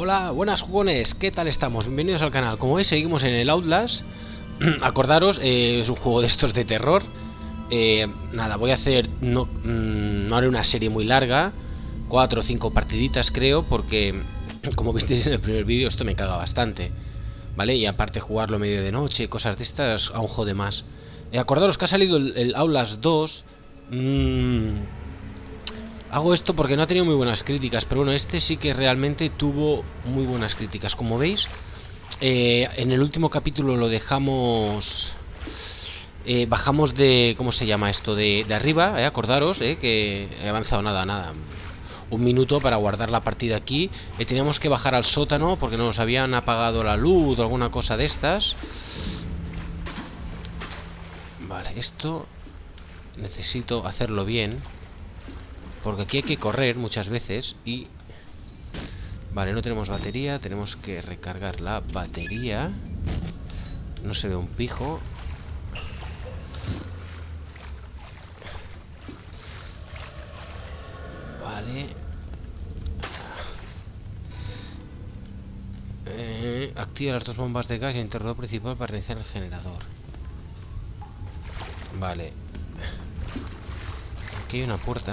Hola, buenas jugones, ¿qué tal estamos? Bienvenidos al canal. Como veis, seguimos en el Outlast. Acordaros, es un juego de estos de terror. Nada, voy a hacer... No haré una serie muy larga. 4 o 5 partiditas creo, porque como visteis en el primer vídeo, esto me caga bastante, ¿vale? Y aparte jugarlo medio de noche, cosas de estas, aún jode más. Acordaros que ha salido el Outlast 2. Hago esto porque no ha tenido muy buenas críticas, pero bueno, este sí que realmente tuvo muy buenas críticas. Como veis, en el último capítulo lo dejamos... bajamos de... ¿Cómo se llama esto? De arriba, acordaros, que he avanzado nada. Un minuto para guardar la partida aquí. Teníamos que bajar al sótano porque nos habían apagado la luz o alguna cosa de estas. Vale, esto... necesito hacerlo bien, porque aquí hay que correr muchas veces y... Vale, no tenemos batería. Tenemos que recargar la batería. No se ve un pijo. Vale. Activa las 2 bombas de gas y el interruptor principal para reiniciar el generador. Vale. Aquí hay una puerta.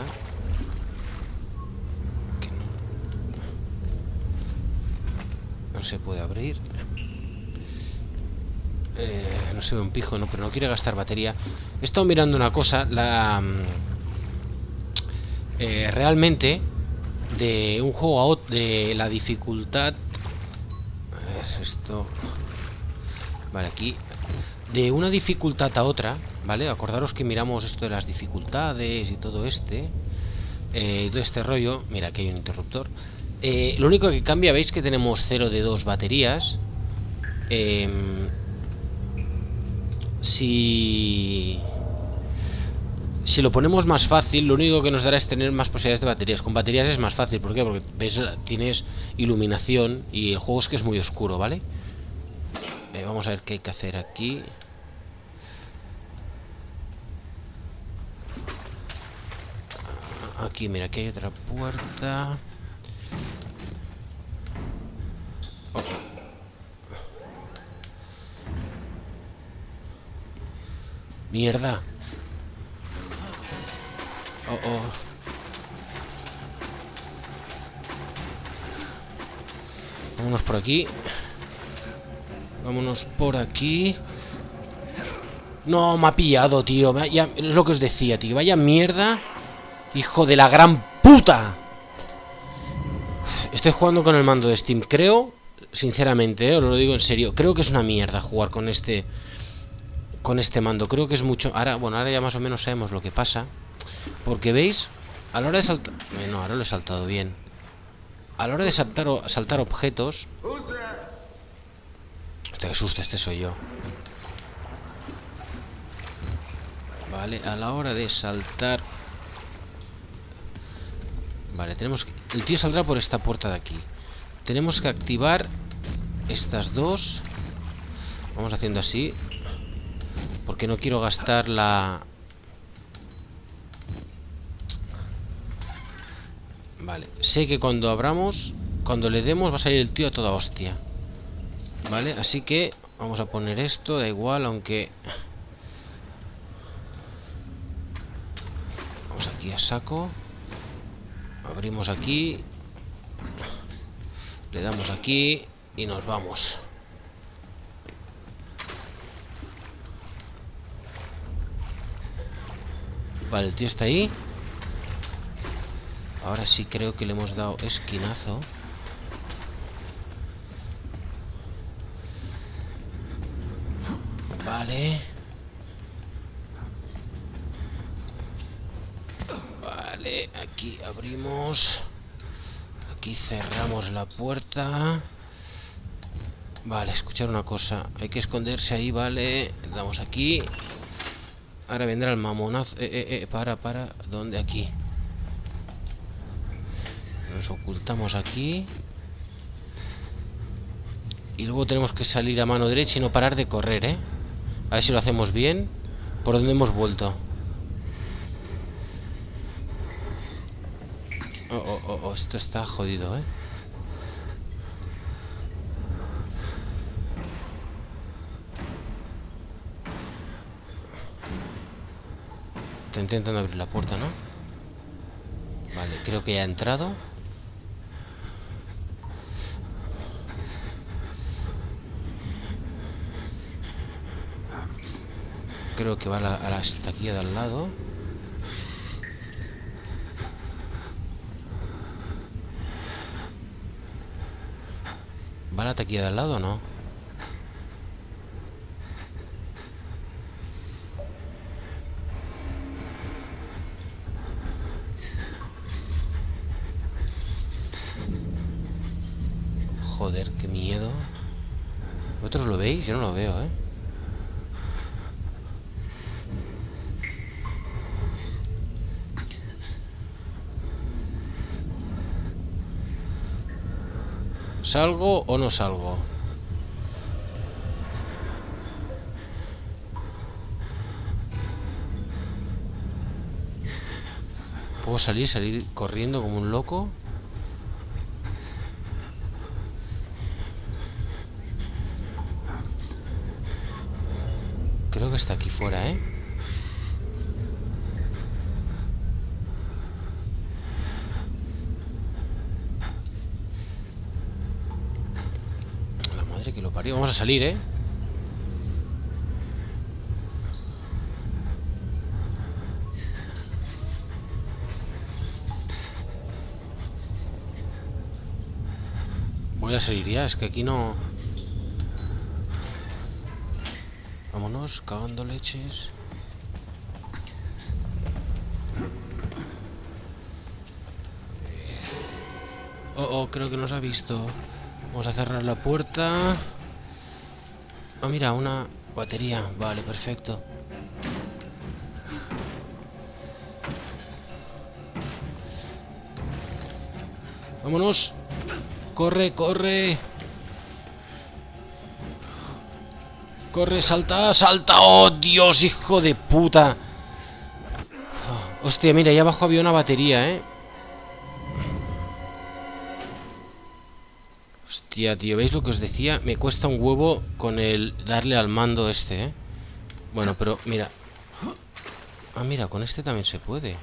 No se puede abrir. No se ve un pijo, no, pero no quiere gastar batería. He estado mirando una cosa. Realmente, de un juego a otro, de la dificultad. Esto. Vale, aquí. De una dificultad a otra, ¿vale? Acordaros que miramos esto de las dificultades y todo todo este rollo. Mira, aquí hay un interruptor. Lo único que cambia, veis que tenemos 0 de 2 baterías. Si lo ponemos más fácil, lo único que nos dará es tener más posibilidades de baterías. Con baterías es más fácil, ¿por qué? Porque ves, tienes iluminación y el juego es que es muy oscuro, ¿vale? Vamos a ver qué hay que hacer aquí. Aquí, mira, aquí hay otra puerta. Mierda. Vámonos por aquí. Vámonos por aquí. No, me ha pillado, tío. Es lo que os decía, tío. Vaya mierda. Hijo de la gran puta. Estoy jugando con el mando de Steam. Creo, sinceramente, os lo digo en serio, creo que es una mierda jugar con este mando. Creo que es mucho... Ahora, bueno, ahora ya más o menos sabemos lo que pasa. Porque veis, a la hora de saltar... No, ahora lo he saltado bien. A la hora de saltar objetos... Hostia, qué susto, este soy yo. Vale, a la hora de saltar... Vale, tenemos que... El tío saldrá por esta puerta de aquí. Tenemos que activar estas dos. Vamos haciendo así, porque no quiero gastar la... Vale, sé que cuando abramos, cuando le demos va a salir el tío a toda hostia. Vale, así que vamos a poner esto, da igual, aunque... Vamos aquí a saco. Abrimos aquí. Le damos aquí y nos vamos. Vale, el tío está ahí. Ahora sí creo que le hemos dado esquinazo. Vale. Vale, aquí abrimos. Aquí cerramos la puerta. Vale, escuchar una cosa. Hay que esconderse ahí, vale. Le damos aquí. Ahora vendrá el mamonazo. Para. ¿Dónde? Aquí. Nos ocultamos aquí. Y luego tenemos que salir a mano derecha y no parar de correr, A ver si lo hacemos bien. ¿Por dónde hemos vuelto? Esto está jodido, Está intentando abrir la puerta, ¿no? Vale, creo que ya ha entrado. Creo que va a la estaquilla de al lado. ¿Va a la taquilla de al lado o no? Joder, qué miedo. ¿Vosotros lo veis? Yo no lo veo, ¿eh? ¿Salgo o no salgo? ¿Puedo salir corriendo como un loco? Creo que está aquí fuera, ¿eh? La madre que lo parió. Vamos a salir, ¿eh? Voy a salir ya, es que aquí no... Vámonos, cagando leches. Oh, creo que nos ha visto. Vamos a cerrar la puerta. Ah, mira, una batería. Vale, perfecto. Vámonos. Corre, corre. Corre, salta, salta. ¡Oh, Dios, hijo de puta! Oh, hostia, mira, ahí abajo había una batería, ¿eh? Hostia, tío, ¿veis lo que os decía? Me cuesta un huevo con el darle al mando este, ¿eh? Bueno, pero mira. Ah, mira, con este también se puede.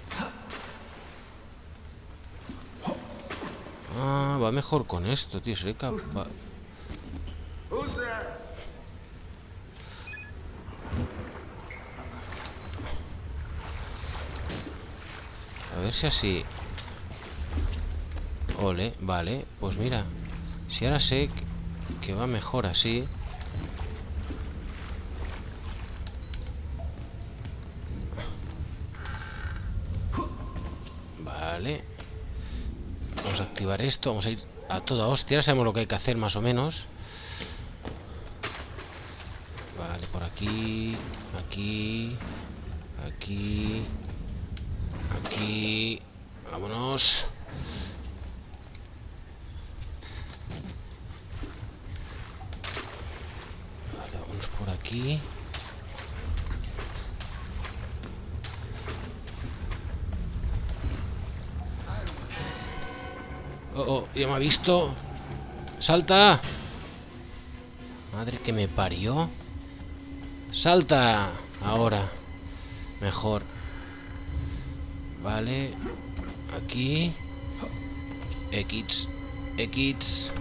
Ah, va mejor con esto, tío. Seré capaz... A ver si así... Ole, vale. Pues mira. Si ahora sé que va mejor así... Vale. Vamos a activar esto. Vamos a ir a toda hostia. Ahora sabemos lo que hay que hacer más o menos. Vale, por aquí... Aquí... Aquí... Aquí... Vámonos. Vale, vámonos por aquí. Oh, ya me ha visto. ¡Salta! Madre que me parió. ¡Salta! Ahora. Mejor. Vale. Aquí. X. X.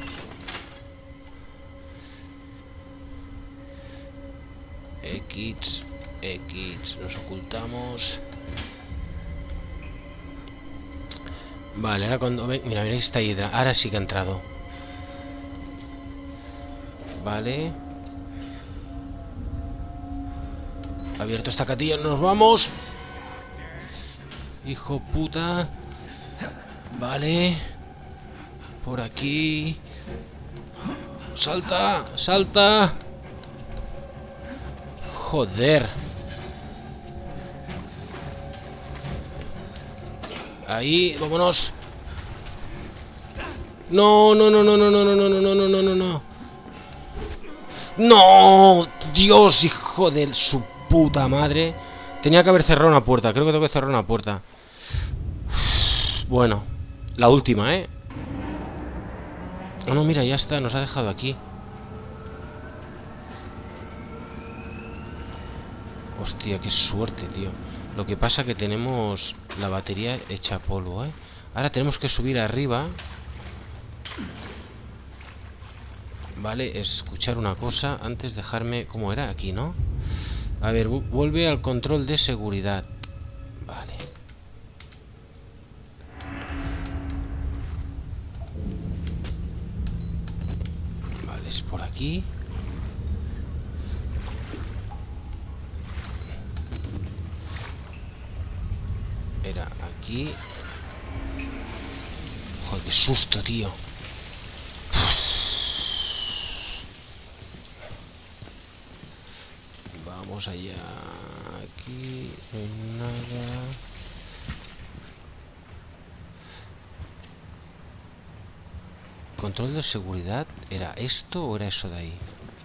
X. X. Nos ocultamos. Vale, ahora cuando... Mira, mira esta hidra. Ahora sí que ha entrado. Vale. Abierto esta catilla. ¡Nos vamos! Hijo puta. Vale. Por aquí. ¡Salta! ¡Salta! Joder. Ahí, vámonos. No, no, no, no, no, no, no, no, no, no, no, no, no. No, Dios, hijo de su puta madre. Tenía que haber cerrado una puerta. Creo que tengo que cerrar una puerta. Bueno, la última, ¿eh? Oh, no, mira, ya está. Nos ha dejado aquí. Hostia, qué suerte, tío. Lo que pasa que tenemos la batería hecha polvo, ¿eh? Ahora tenemos que subir arriba. Vale, escuchar una cosa. Antes dejarme... ¿Cómo era? Aquí, ¿no? A ver, vuelve al control de seguridad. Vale. Vale, es por aquí. Era aquí. Joder, qué susto, tío. Vamos allá. Aquí no hay nada. ¿Control de seguridad? ¿Era esto o era eso de ahí?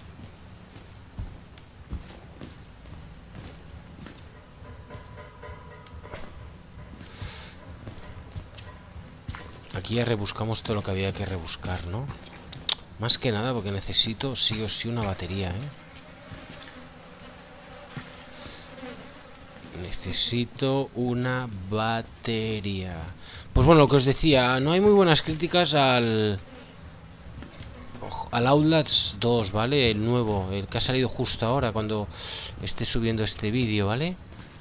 Aquí ya rebuscamos todo lo que había que rebuscar, ¿no? Más que nada porque necesito sí o sí una batería, ¿eh? Necesito una batería. Pues bueno, lo que os decía, no hay muy buenas críticas al Outlast 2, ¿vale? El nuevo, el que ha salido justo ahora cuando esté subiendo este vídeo, ¿vale?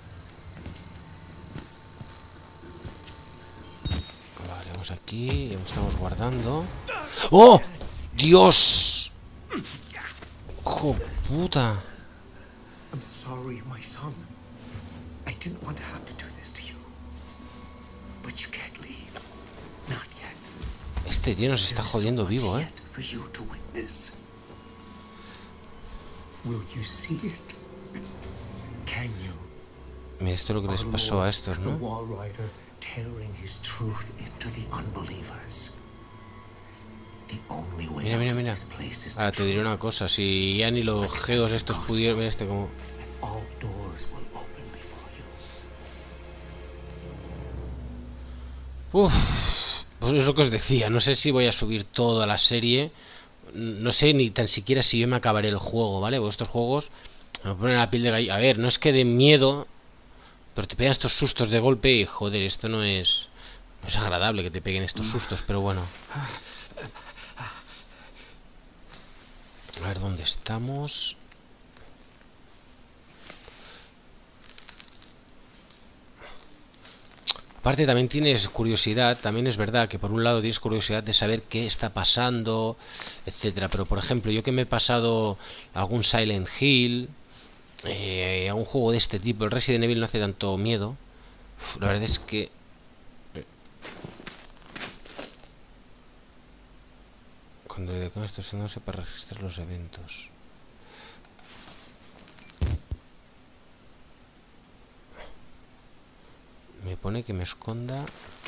Vale, vamos aquí, ya estamos guardando. ¡Oh! ¡Dios! ¡Hijo puta! I'm sorry, my son. I didn't want to have to do this to you. But you can't leave. Not yet. Este tío nos está jodiendo vivo, ¿eh? For you to witness. Will you see it? Can you? Mira, esto es lo que les pasó a estos, The ¿no? Wall Rider tearing his truth into the unbelievers. The only way Mira, mira, out of mira. this place is Ahora the te diré truth. una cosa, si ya ni los geos estos pudieron ver este como... All doors will open before you. Uf, pues es lo que os decía, no sé si voy a subir toda la serie, no sé ni tan siquiera si yo me acabaré el juego, ¿vale? Porque estos juegos me ponen la piel de gallina. A ver, no es que de miedo, pero te pegan estos sustos de golpe y joder, esto no es agradable que te peguen estos sustos, pero bueno. A ver dónde estamos. Aparte también tienes curiosidad, también es verdad que por un lado tienes curiosidad de saber qué está pasando, etcétera. Pero por ejemplo, yo que me he pasado algún Silent Hill, algún juego de este tipo, el Resident Evil no hace tanto miedo. Uf, la verdad es que... Cuando le con esto se no sé para registrar los eventos. Me pone que me esconda.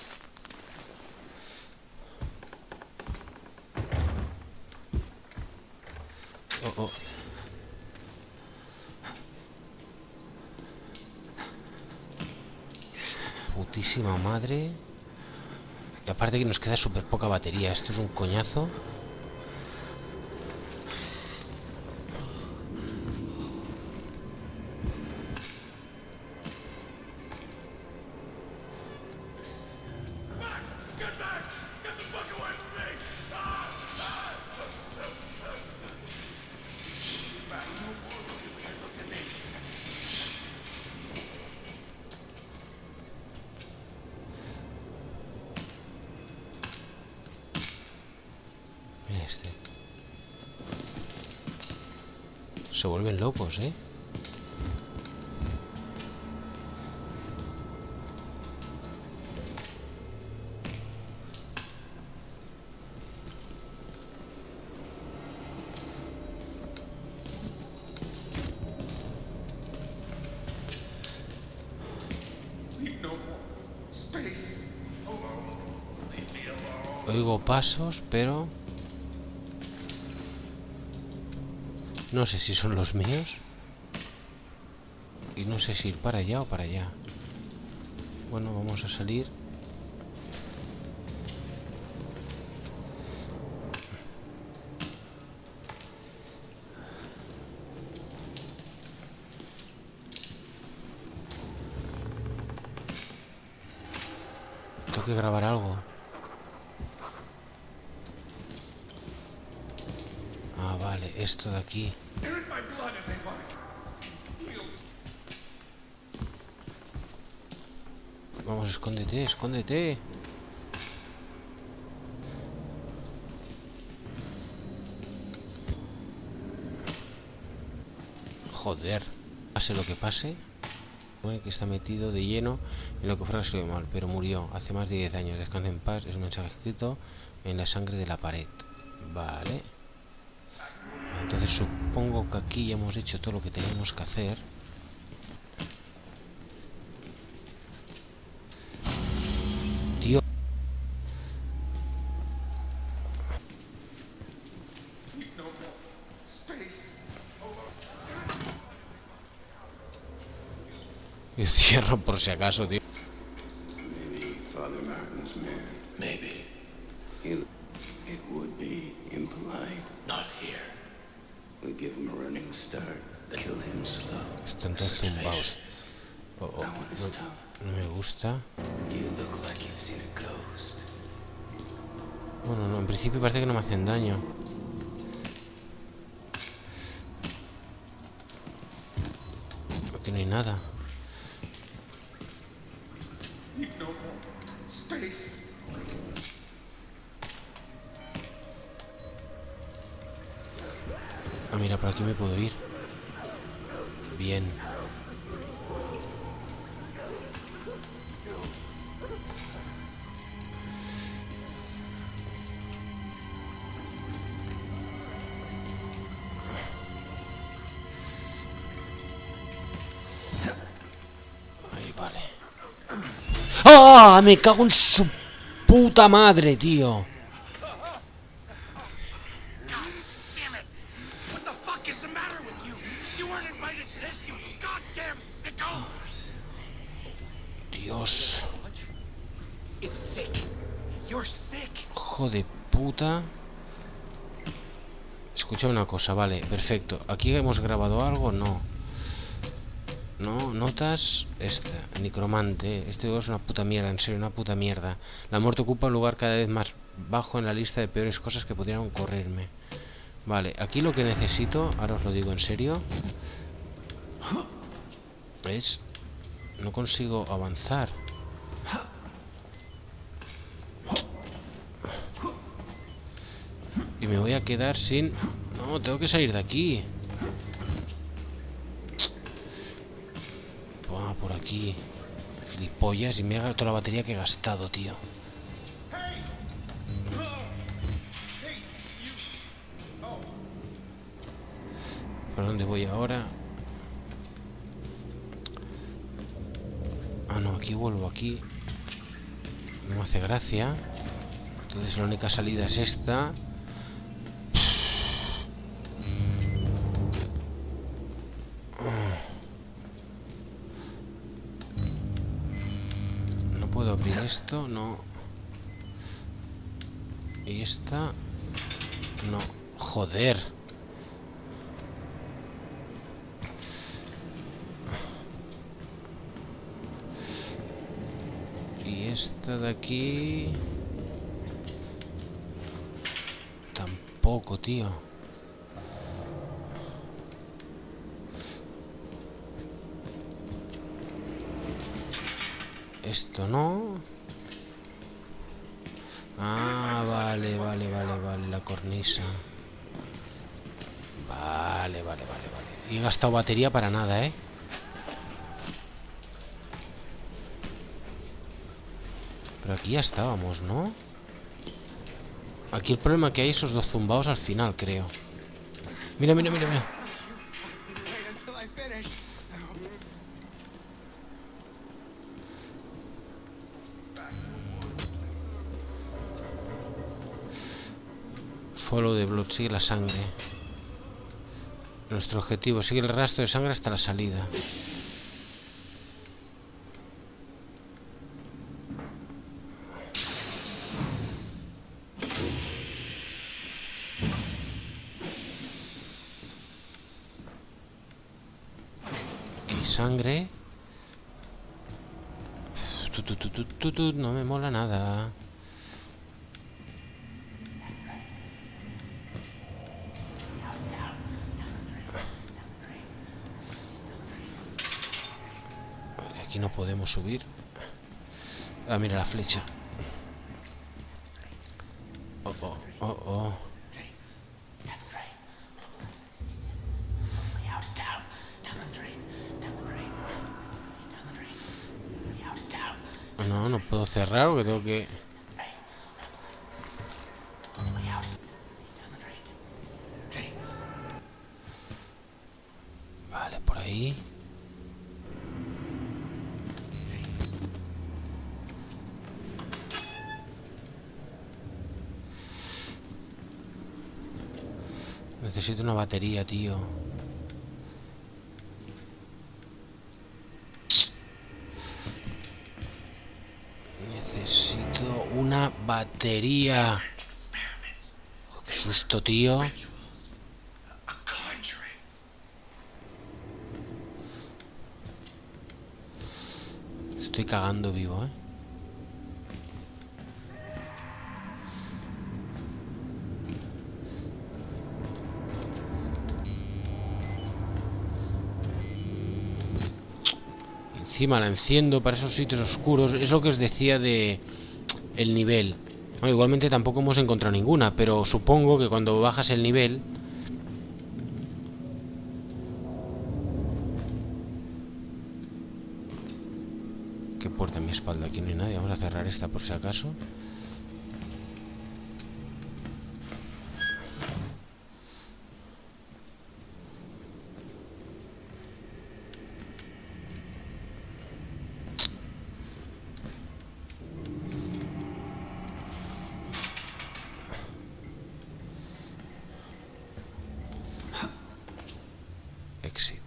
Oh, oh. Putísima madre. Y aparte que nos queda súper poca batería. Esto es un coñazo. Mira este. Se vuelven locos, ¿eh? Oigo pasos, pero... no sé si son los míos. Y no sé si ir para allá o para allá. Bueno, vamos a salir. tengo que grabar algo. Ah, vale, esto de aquí. Vamos, escóndete, escóndete. Joder. Pase lo que pase. Bueno, que está metido de lleno en lo que fuera que mal, pero murió hace más de 10 años. Descansa en paz. Es un mensaje escrito en la sangre de la pared. Vale. Entonces supongo que aquí ya hemos hecho todo lo que teníamos que hacer. Dios. Y cierro por si acaso, tío. Maybe Father Martin's man. Maybe. It would be impolite. Not here. We give him a running start. Kill him slow. Están todos tumbados. Oh, oh, no me gusta. You look like you've seen a ghost. Bueno, no, en principio parece que no me hacen daño. Aquí no hay nada. Ah, mira, por aquí me puedo ir. Bien. Ahí, vale. ¡Ah! Me cago en su puta madre, tío. Dios. Hijo de puta. Escucha una cosa, vale, perfecto. ¿Aquí hemos grabado algo? No. No, notas. Esta, necromante. Este juego es una puta mierda, en serio, una puta mierda. La muerte ocupa un lugar cada vez más bajo en la lista de peores cosas que pudieran ocurrirme. Vale, aquí lo que necesito, ahora os lo digo en serio, es... No consigo avanzar. Y me voy a quedar sin... No, tengo que salir de aquí. Buah, por aquí. Gilipollas, y me he gastado toda la batería que he gastado, tío. ¿Por dónde voy ahora? Ah, no, aquí vuelvo, aquí. No me hace gracia. Entonces la única salida es esta. No puedo abrir esto, no. Y esta... No. Joder. Y esta de aquí... Tampoco, tío. Esto no. Ah, vale, vale, vale, vale, la cornisa. Vale, vale, vale, vale. Y he gastado batería para nada, ¿eh? Pero aquí ya estábamos, ¿no? Aquí el problema que hay esos dos zumbaos al final, creo. Mira, mira, mira, mira. Follow the blood, sigue la sangre. Nuestro objetivo, sigue el rastro de sangre hasta la salida. Aquí hay sangre. No me mola nada. Vale, aquí no podemos subir. Ah, mira la flecha. Oh, oh, oh, oh. No, no puedo cerrar porque tengo que... Vale, por ahí. Necesito una batería, tío. Necesito una batería. Oh, qué susto, tío. Estoy cagando vivo, ¿eh? Encima la enciendo para esos sitios oscuros. Es lo que os decía de el nivel. Bueno, igualmente tampoco hemos encontrado ninguna, pero supongo que cuando bajas el nivel... ¿Qué puerta a mi espalda? Aquí no hay nadie. Vamos a cerrar esta por si acaso. Exit.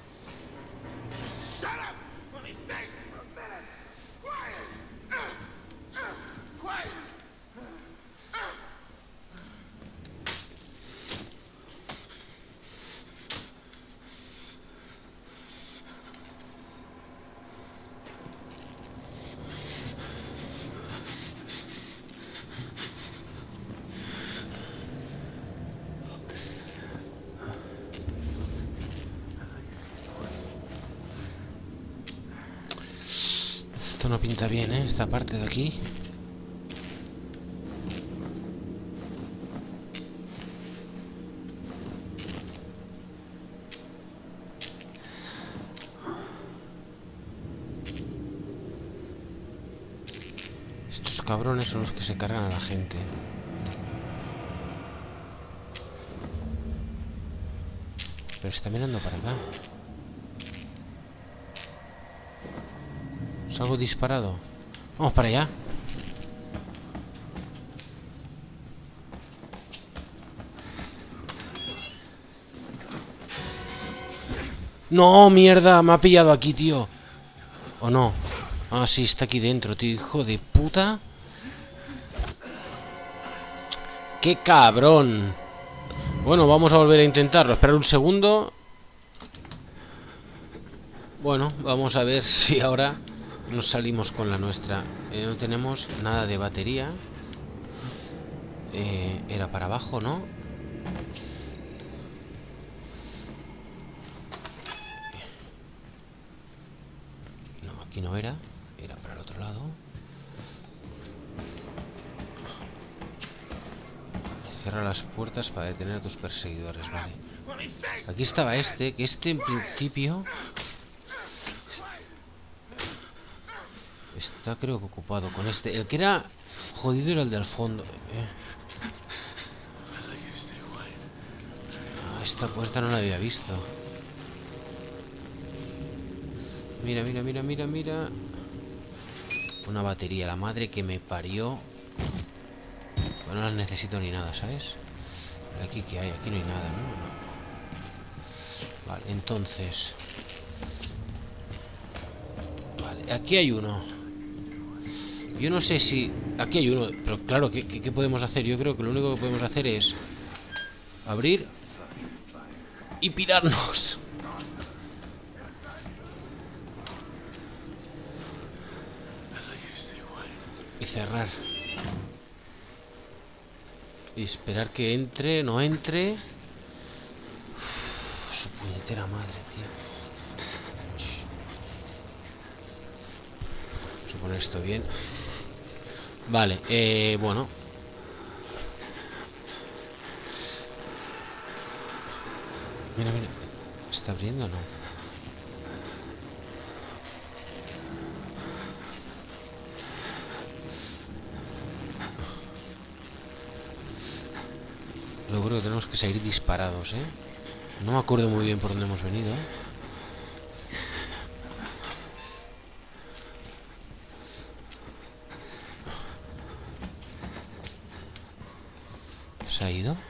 Esto no pinta bien, ¿eh? Esta parte de aquí. Estos cabrones son los que se cargan a la gente. Pero está mirando para acá. Salgo disparado. Vamos para allá. No, mierda, me ha pillado aquí, tío. ¿O no? Ah, sí, está aquí dentro, tío. Hijo de puta. ¡Qué cabrón! Bueno, vamos a volver a intentarlo. Esperar un segundo. Bueno, vamos a ver si ahora nos salimos con la nuestra. No tenemos nada de batería. Era para abajo, ¿no? No, aquí no era. Era para el otro lado. Cierra las puertas para detener a tus perseguidores, vale. Aquí estaba este, que este en principio... Está creo que ocupado con este. El que era jodido era el del fondo. Ah, esta puerta no la había visto. Mira, mira, mira, mira, mira. Una batería, la madre que me parió. Bueno, no las necesito ni nada, ¿sabes? Aquí que hay, aquí no hay nada, ¿no? Vale, entonces. Vale, aquí hay uno. Yo no sé si... Aquí hay uno, pero claro, ¿qué podemos hacer? Yo creo que lo único que podemos hacer es... abrir... y pirarnos. Y cerrar. Y esperar que entre, no entre. Uf, su puñetera madre, tío. Vamos a poner esto bien. Vale, bueno. Mira, mira. ¿Está abriendo o no? Luego creo que tenemos que seguir disparados, ¿eh? No me acuerdo muy bien por dónde hemos venido. ¿Se ha ido?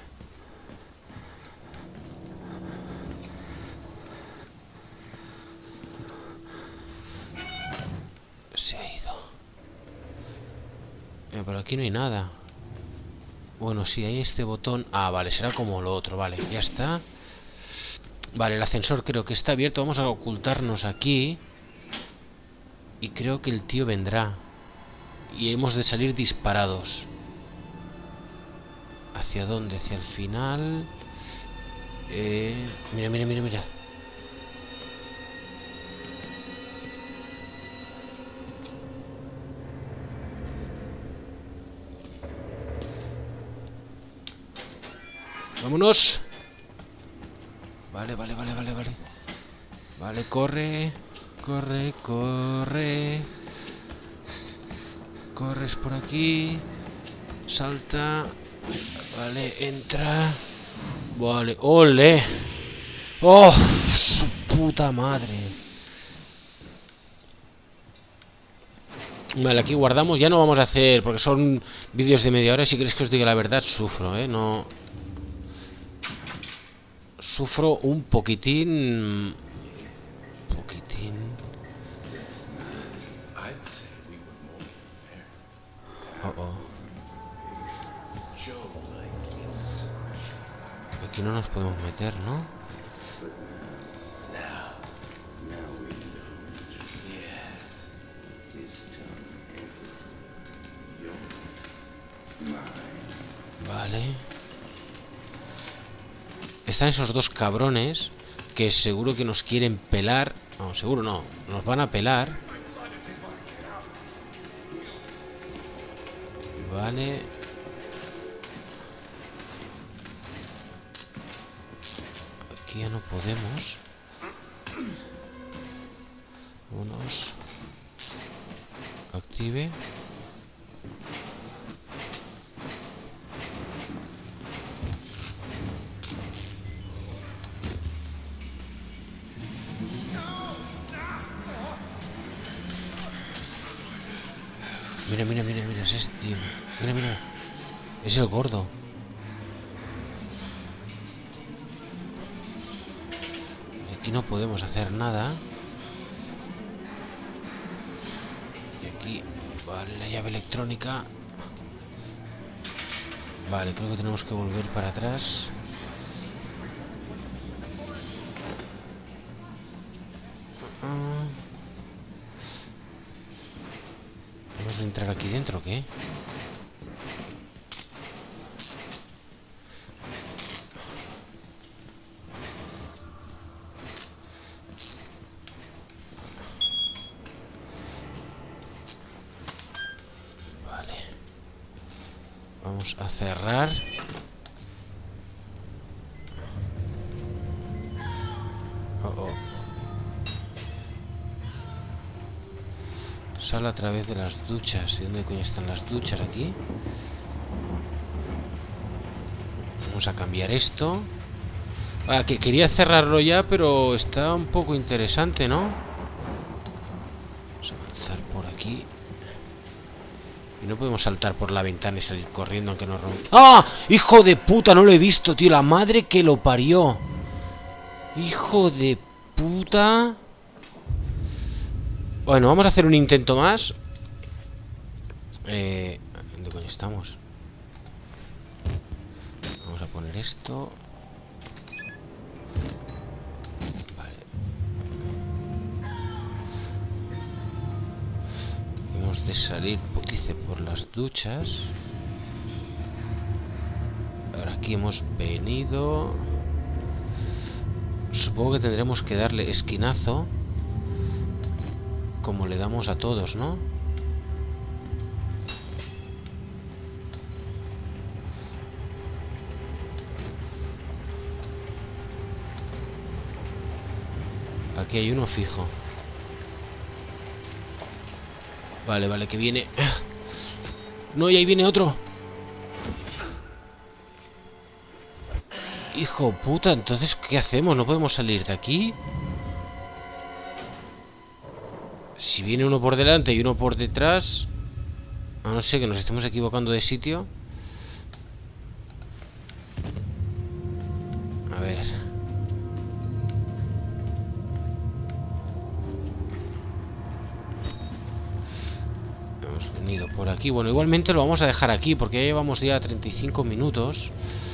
Se ha ido. Por aquí no hay nada. Bueno, sí, hay este botón. Ah, vale, será como lo otro. Vale, ya está. Vale, el ascensor creo que está abierto. Vamos a ocultarnos aquí. Y creo que el tío vendrá. Y hemos de salir disparados. ¿Hacia dónde? Hacia el final. Mira, mira, mira, mira. Vámonos. Vale, vale, vale, vale, vale. Vale, corre. Corre, corre. Corres por aquí. Salta. Vale, entra. Vale, ole. Oh, su puta madre. Vale, aquí guardamos. Ya no vamos a hacer, porque son vídeos de media hora. Si queréis que os diga la verdad, sufro, no. Sufro un poquitín. Aquí no nos podemos meter, ¿no? Vale. Están esos dos cabrones que seguro que nos quieren pelar. No, seguro no. Nos van a pelar. Vale. Aquí ya no podemos. Vámonos. Active. Mira, mira, mira, mira, es este tío. Mira, mira. Es el gordo. Aquí no podemos hacer nada. Y aquí, vale, la llave electrónica. Vale, creo que tenemos que volver para atrás. ¿Vamos a entrar aquí dentro o qué? Vamos a cerrar. Sale a través de las duchas. ¿Y dónde coño están las duchas aquí? Vamos a cambiar esto. Ah, que quería cerrarlo ya, pero está un poco interesante, ¿no? Vamos a avanzar por aquí. Y no podemos saltar por la ventana y salir corriendo aunque nos rompa. ¡Ah! ¡Hijo de puta! No lo he visto, tío. La madre que lo parió. ¡Hijo de puta! Bueno, vamos a hacer un intento más. ¿Dónde coño estamos? Vamos a poner esto. Vale. Hemos Hemos de salir, dice, por las duchas. Ahora aquí hemos venido. Supongo que tendremos que darle esquinazo, como le damos a todos, ¿no? Aquí hay uno fijo. Vale, vale, que viene. No, y ahí viene otro. Hijo puta, entonces, ¿qué hacemos? ¿No podemos salir de aquí? Si viene uno por delante y uno por detrás, a no ser que nos estemos equivocando de sitio. A ver. Hemos venido por aquí. Bueno, igualmente lo vamos a dejar aquí porque ya llevamos ya 35 minutos.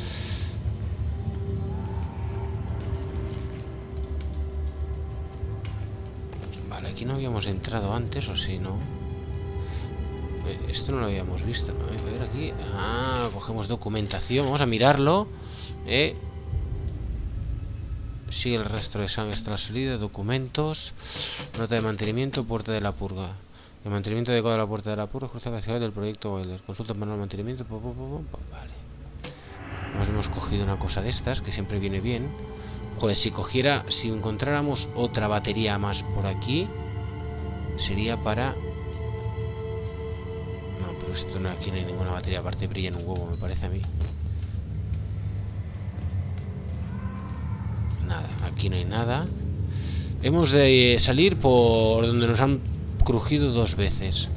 Aquí no habíamos entrado antes, ¿o sí, no? Esto no lo habíamos visto. A ver, aquí. Ah, cogemos documentación. Vamos a mirarlo. Sigue el rastro de sangre hasta la salida. Documentos. Nota de mantenimiento. Puerta de la purga. El mantenimiento adecuado de la puerta de la purga. Justificación del proyecto Boiler. Consulta manual de mantenimiento. Vale. Nos hemos cogido una cosa de estas, que siempre viene bien. Joder, si encontráramos otra batería más por aquí, sería para... No, pero esto no, aquí no hay ninguna batería, aparte brilla en un huevo, me parece a mí. Nada, aquí no hay nada. Hemos de salir por donde nos han crujido 2 veces.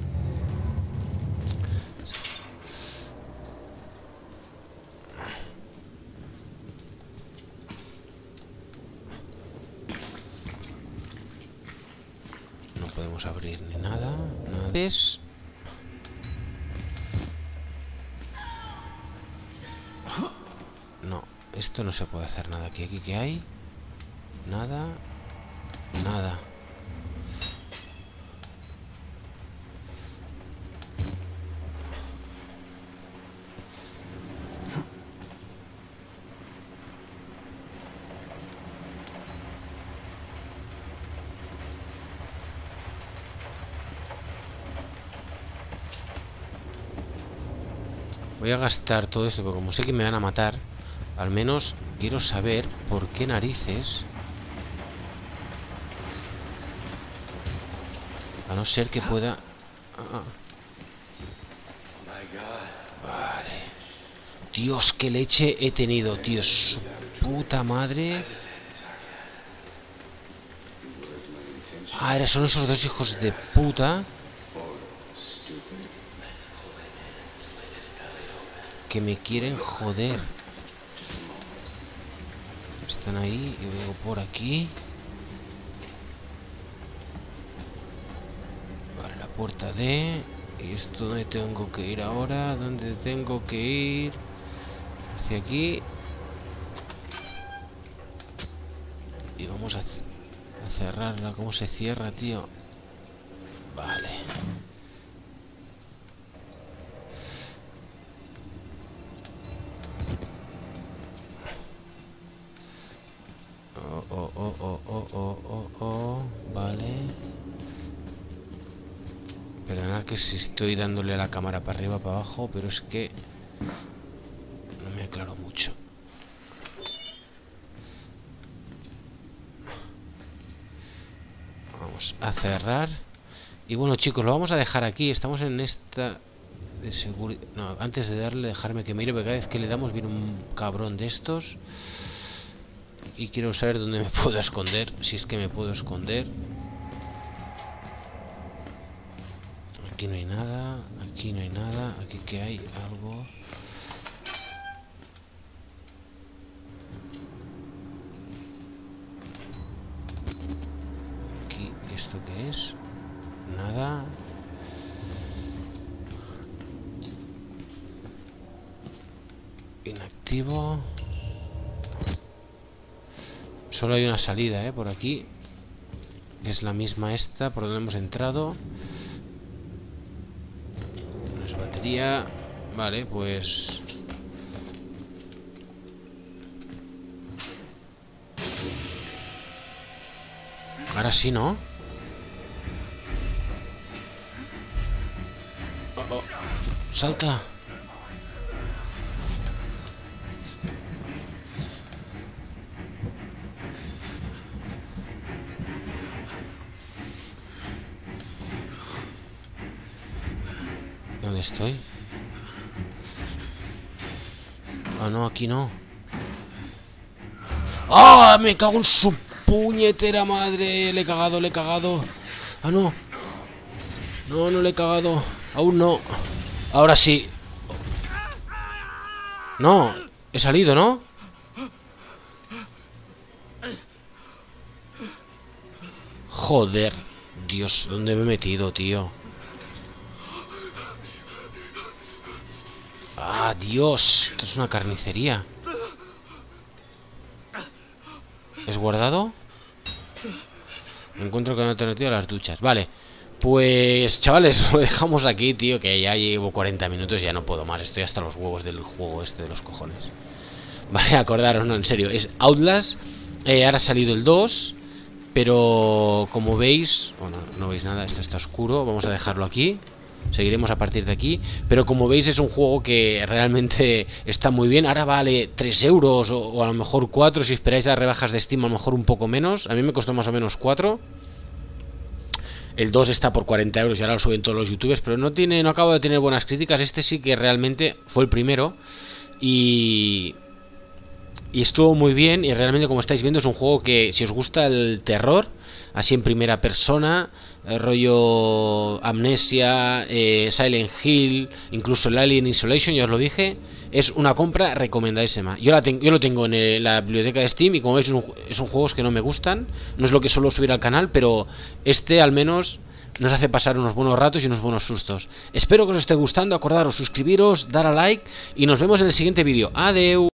Abrir ni nada, nada. No, esto no se puede hacer nada aquí. ¿Aquí qué hay? Nada, nada. Voy a gastar todo esto, porque como sé que me van a matar, al menos quiero saber por qué narices. A no ser que pueda... Vale. Dios, qué leche he tenido, tío. Su puta madre. Ah, son esos 2 hijos de puta que me quieren joder. Están ahí y luego por aquí. Vale, la puerta D. ¿Y esto dónde tengo que ir ahora? ¿Dónde tengo que ir? Hacia aquí. Y vamos a cerrarla. ¿Cómo se cierra, tío? Vale. Vale. Perdonad que si estoy dándole a la cámara para arriba, para abajo, pero es que no me aclaro mucho. Vamos a cerrar. Y bueno, chicos, lo vamos a dejar aquí. Estamos en esta de seguridad. No, antes de darle, dejarme que mire, porque cada vez que le damos viene un cabrón de estos. Y quiero saber dónde me puedo esconder, si es que me puedo esconder. Aquí no hay nada, aquí no hay nada, aquí que hay algo. Aquí, ¿esto qué es? Nada. Inactivo. Solo hay una salida, por aquí. Que es la misma esta, por donde hemos entrado. carnicería. Vale, pues... ahora sí, ¿no? Oh, oh. ¡Salta! ¿Dónde estoy? Ah, no, aquí no. ¡Ah! Me cago en su puñetera madre. Le he cagado, le he cagado. Ah, no. No, no le he cagado. Aún no. Ahora sí. No. He salido, ¿no? Joder. Dios, ¿dónde me he metido, tío? Ah, Dios. Esto es una carnicería. ¿Es guardado? Encuentro que no he alternativa a las duchas. Vale. Pues, chavales, lo dejamos aquí, tío. Que ya llevo 40 minutos y ya no puedo más. Estoy hasta los huevos del juego este de los cojones. Vale, acordaros, no, en serio. Es Outlast. Ahora ha salido el 2. Pero, como veis... bueno, no veis nada, esto está oscuro. Vamos a dejarlo aquí. Seguiremos a partir de aquí. Pero como veis es un juego que realmente está muy bien. Ahora vale 3 euros o a lo mejor 4. Si esperáis las rebajas de Steam a lo mejor un poco menos. A mí me costó más o menos 4. El 2 está por 40 euros y ahora lo suben todos los youtubers. Pero no acabo de tener buenas críticas. Este sí que realmente fue el primero. Y estuvo muy bien. Y realmente, como estáis viendo, es un juego que, si os gusta el terror, así en primera persona, rollo Amnesia, Silent Hill, incluso el Alien Isolation, ya os lo dije, es una compra recomendadísima. Yo lo tengo en la biblioteca de Steam y, como veis, son juegos que no me gustan. No es lo que suelo subir al canal, pero este al menos nos hace pasar unos buenos ratos y unos buenos sustos. Espero que os esté gustando. Acordaros, suscribiros, dar a like y nos vemos en el siguiente vídeo. Adeu.